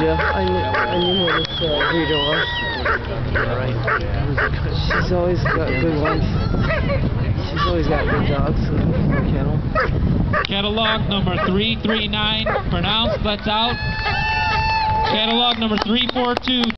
you? I knew what this breeder was. Right. She's always got good ones. She's always got good dogs in her kennel. Catalog number 339, pronounced, lets out. Catalog number 342.